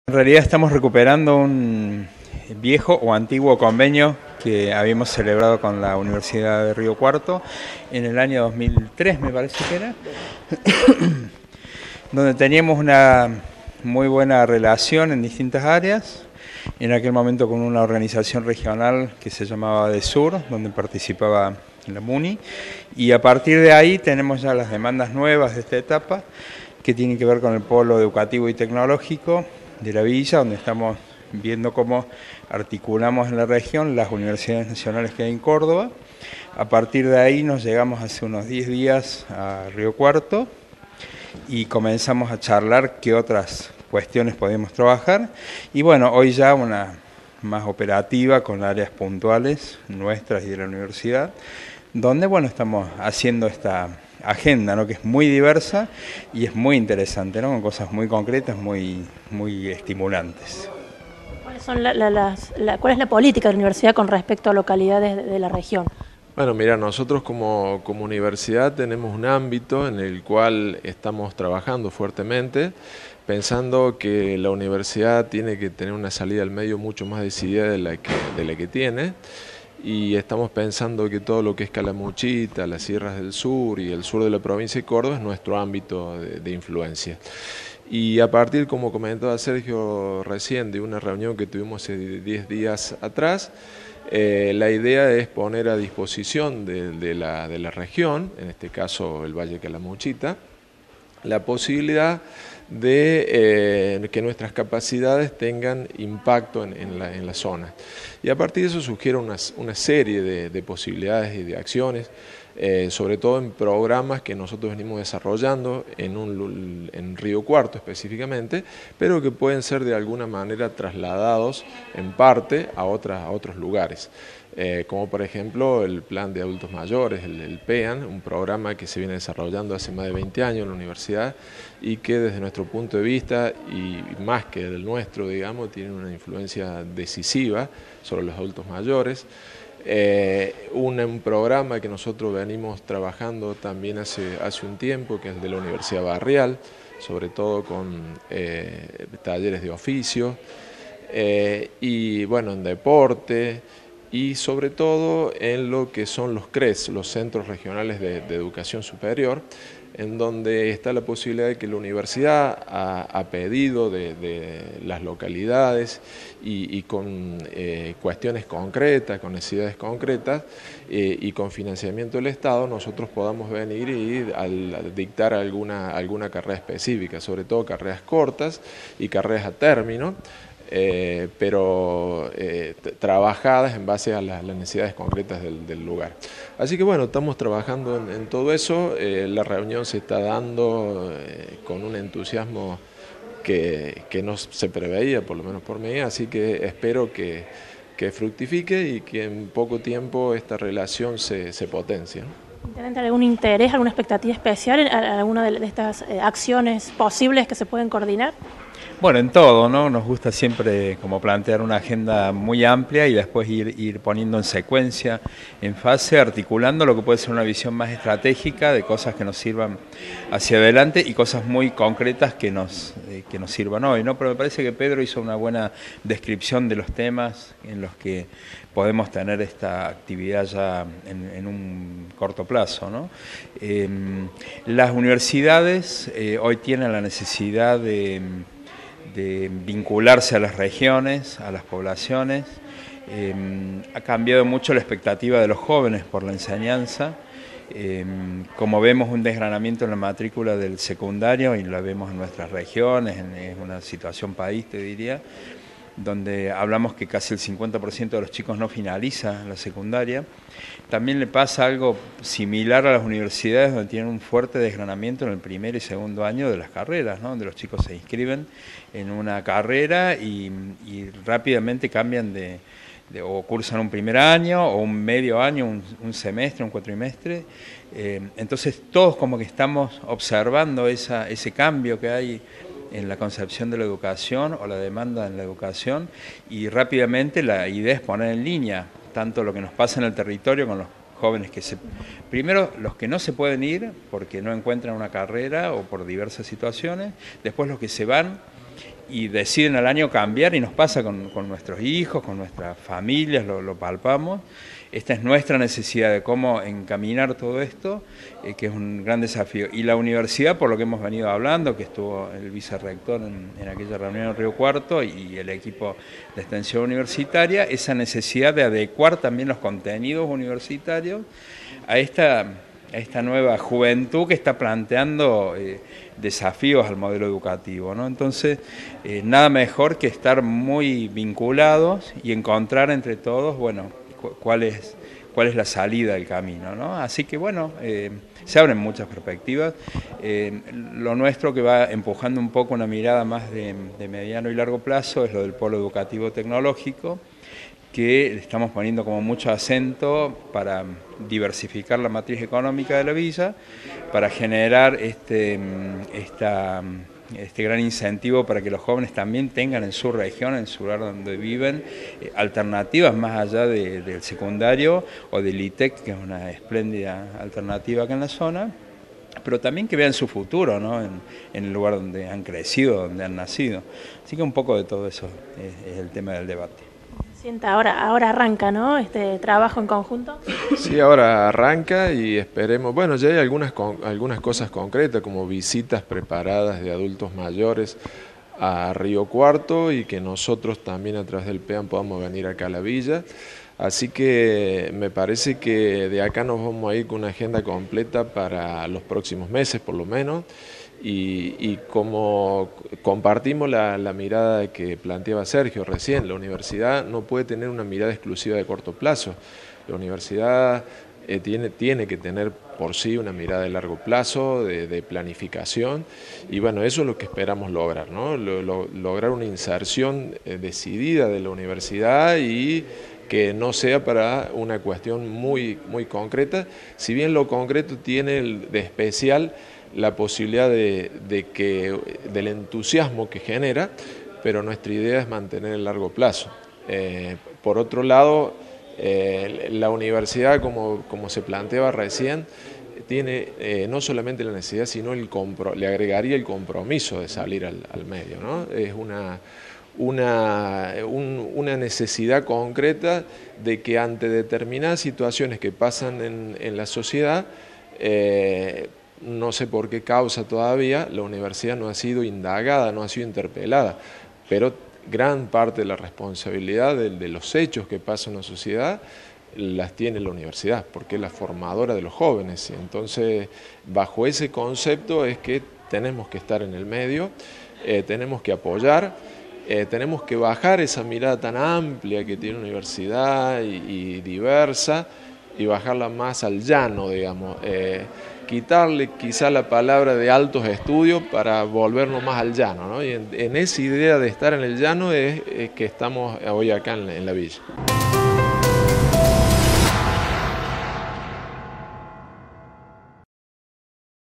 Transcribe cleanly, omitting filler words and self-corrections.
En realidad estamos recuperando un viejo o antiguo convenio que habíamos celebrado con la Universidad de Río Cuarto en el año 2003, me parece que era, donde teníamos una muy buena relación en distintas áreas, en aquel momento con una organización regional que se llamaba DESUR, donde participaba la MUNI, y a partir de ahí tenemos ya las demandas nuevas de esta etapa, que tienen que ver con el polo educativo y tecnológico de la villa, donde estamos viendo cómo articulamos en la región las universidades nacionales que hay en Córdoba. A partir de ahí nos llegamos hace unos 10 días a Río Cuarto y comenzamos a charlar qué otras cuestiones podemos trabajar. Y bueno, hoy ya una más operativa con áreas puntuales nuestras y de la universidad, donde bueno, estamos haciendo esta agenda, ¿no?, que es muy diversa y es muy interesante, ¿no?, con cosas muy concretas, muy estimulantes. ¿Cuál es la política de la universidad con respecto a localidades de la región? Bueno, mira, nosotros como universidad tenemos un ámbito en el cual estamos trabajando fuertemente, pensando que la universidad tiene que tener una salida al medio mucho más decidida de la que tiene, y estamos pensando que todo lo que es Calamuchita, las sierras del sur y el sur de la provincia de Córdoba es nuestro ámbito de influencia. Y a partir, como comentaba Sergio recién, de una reunión que tuvimos hace 10 días atrás, la idea es poner a disposición de la región, en este caso el Valle de Calamuchita, la posibilidad de que nuestras capacidades tengan impacto en la zona. Y a partir de eso surgieron una serie de posibilidades y de acciones, sobre todo en programas que nosotros venimos desarrollando en Río Cuarto específicamente, pero que pueden ser de alguna manera trasladados en parte a otros lugares. Como por ejemplo el Plan de Adultos Mayores, el PEAN, un programa que se viene desarrollando hace más de 20 años en la universidad y que desde nuestro punto de vista, y más que del nuestro, digamos, tiene una influencia decisiva sobre los adultos mayores. Un programa que nosotros venimos trabajando también hace un tiempo, que es el de la Universidad Barrial, sobre todo con talleres de oficio, y bueno, en deporte, y sobre todo en lo que son los CRES, los Centros Regionales de Educación Superior, en donde está la posibilidad de que la universidad, a pedido de las localidades y con cuestiones concretas, con necesidades concretas y con financiamiento del Estado, nosotros podamos venir y dictar alguna carrera específica, sobre todo carreras cortas y carreras a término, pero trabajadas en base a las necesidades concretas del lugar. Así que bueno, estamos trabajando en todo eso. La reunión se está dando con un entusiasmo que no se preveía, por lo menos por mí, así que espero que fructifique y que en poco tiempo esta relación se potencie, ¿no? ¿Tienen algún interés, alguna expectativa especial en alguna de estas acciones posibles que se pueden coordinar? Bueno, en todo, ¿no? Nos gusta siempre como plantear una agenda muy amplia y después ir poniendo en secuencia, en fase, articulando lo que puede ser una visión más estratégica de cosas que nos sirvan hacia adelante y cosas muy concretas que nos sirvan hoy, ¿no? Pero me parece que Pedro hizo una buena descripción de los temas en los que podemos tener esta actividad ya en un corto plazo, ¿no? Las universidades hoy tienen la necesidad de vincularse a las regiones, a las poblaciones. Ha cambiado mucho la expectativa de los jóvenes por la enseñanza. Como vemos un desgranamiento en la matrícula del secundario, y lo vemos en nuestras regiones, es una situación país, te diría, donde hablamos que casi el 50% de los chicos no finaliza la secundaria. También le pasa algo similar a las universidades, donde tienen un fuerte desgranamiento en el primer y segundo año de las carreras, ¿no?, donde los chicos se inscriben en una carrera y rápidamente cambian o cursan un primer año, o un medio año, un semestre, un cuatrimestre. Entonces todos como que estamos observando ese cambio que hay en la concepción de la educación o la demanda en la educación, y rápidamente la idea es poner en línea tanto lo que nos pasa en el territorio con los jóvenes primero los que no se pueden ir porque no encuentran una carrera o por diversas situaciones, después los que se van y deciden al año cambiar, y nos pasa con nuestros hijos, con nuestras familias, lo palpamos. Esta es nuestra necesidad de cómo encaminar todo esto, que es un gran desafío. Y la universidad, por lo que hemos venido hablando, que estuvo el vicerrector en aquella reunión en Río Cuarto y el equipo de extensión universitaria, esa necesidad de adecuar también los contenidos universitarios a esta nueva juventud que está planteando desafíos al modelo educativo, ¿no? Entonces, nada mejor que estar muy vinculados y encontrar entre todos, bueno, cuál es la salida del camino, ¿no? Así que, bueno, se abren muchas perspectivas. Lo nuestro, que va empujando un poco una mirada más de mediano y largo plazo, es lo del polo educativo tecnológico, que le estamos poniendo como mucho acento para diversificar la matriz económica de la villa, para generar este gran incentivo para que los jóvenes también tengan en su región, en su lugar donde viven, alternativas más allá del secundario o del ITEC, que es una espléndida alternativa acá en la zona, pero también que vean su futuro, ¿no? en el lugar donde han crecido, donde han nacido. Así que un poco de todo eso es el tema del debate. Sienta, ahora arranca, ¿no? Este trabajo en conjunto. Sí, ahora arranca y esperemos. Bueno, ya hay algunas cosas concretas, como visitas preparadas de adultos mayores a Río Cuarto, y que nosotros también a través del PEAN podamos venir acá a la villa. Así que me parece que de acá nos vamos a ir con una agenda completa para los próximos meses, por lo menos. Y como compartimos la mirada que planteaba Sergio recién, la universidad no puede tener una mirada exclusiva de corto plazo. La universidad tiene que tener por sí una mirada de largo plazo, de planificación, y bueno, eso es lo que esperamos lograr, ¿no? Lograr una inserción decidida de la universidad, y que no sea para una cuestión muy concreta, si bien lo concreto tiene de especial la posibilidad del entusiasmo que genera, pero nuestra idea es mantener el largo plazo. Por otro lado, la universidad, como se planteaba recién, tiene no solamente la necesidad, sino le agregaría el compromiso de salir al medio, ¿no? Es una necesidad concreta de que ante determinadas situaciones que pasan en la sociedad, no sé por qué causa todavía, la universidad no ha sido indagada, no ha sido interpelada, pero gran parte de la responsabilidad de los hechos que pasan en la sociedad las tiene la universidad, porque es la formadora de los jóvenes. Entonces, bajo ese concepto es que tenemos que estar en el medio, tenemos que apoyar, tenemos que bajar esa mirada tan amplia que tiene la universidad y diversa, y bajarla más al llano, digamos. Quitarle quizá la palabra de altos estudios para volvernos más al llano, ¿no? Y en esa idea de estar en el llano es que estamos hoy acá en la villa.